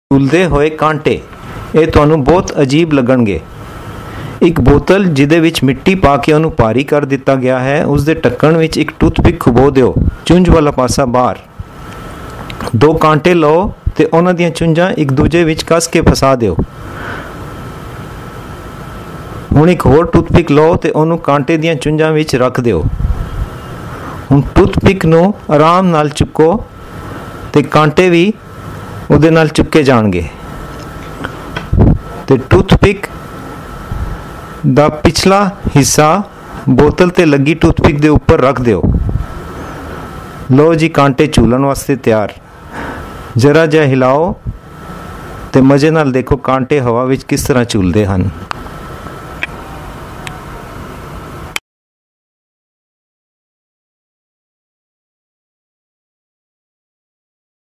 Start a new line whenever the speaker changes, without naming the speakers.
ਝੂਲਦੇ ਹੋਏ ਕਾਂਟੇ ਇਹ ਤੁਹਾਨੂੰ ਬਹੁਤ ਅਜੀਬ ਲੱਗਣਗੇ। ਇੱਕ ਬੋਤਲ ਜਿਹਦੇ ਵਿੱਚ ਮਿੱਟੀ ਪਾ ਕੇ ਉਹਨੂੰ ਭਾਰੀ ਕਰ ਦਿੱਤਾ ਗਿਆ ਹੈ, ਉਸ ਦੇ ਢੱਕਣ ਵਿੱਚ ਇੱਕ ਟੂਥਪਿਕ ਖੁਬੋ ਦਿਓ, ਚੁੰਝ ਵਾਲਾ ਪਾਸਾ ਬਾਹਰ। ਦੋ ਕਾਂਟੇ ਲਓ ਤੇ ਉਹਨਾਂ ਦੀਆਂ ਚੁੰਝਾਂ ਇੱਕ ਦੂਜੇ ਵਿੱਚ ਕੱਸ ਕੇ ਫਸਾ ਦਿਓ। ਹੁਣ ਇੱਕ ਹੋਰ ਟੂਥਪਿਕ ਲਓ ਤੇ ਉਹਨੂੰ ਕਾਂਟੇ ਦੀਆਂ ਚੁੰਝਾਂ ਵਿੱਚ ਰੱਖ ਦਿਓ। ਹੁਣ ਟੂਥਪਿਕ ਨੂੰ ਆਰਾਮ ਨਾਲ ਚੁੱਕੋ ਤੇ ਕਾਂਟੇ ਵੀ ਉਹਦੇ ਨਾਲ ਚੁੱਕੇ ਜਾਣਗੇ ਤੇ ਟੂਥਪਿਕ ਦਾ ਪਿਛਲਾ ਹਿੱਸਾ ਬੋਤਲ ਤੇ ਲੱਗੀ ਟੂਥਪਿਕ ਦੇ ਉੱਪਰ ਰੱਖ ਦਿਓ। ਲਓ ਜੀ, ਕਾਂਟੇ ਝੂਲਣ ਵਾਸਤੇ ਤਿਆਰ। ਜ਼ਰਾ ਜਿਹਾ ਹਿਲਾਓ ਤੇ ਮਜ਼ੇ ਨਾਲ ਦੇਖੋ ਕਾਂਟੇ ਹਵਾ ਵਿੱਚ ਕਿਸ ਤਰ੍ਹਾਂ ਝੂਲਦੇ ਹਨ।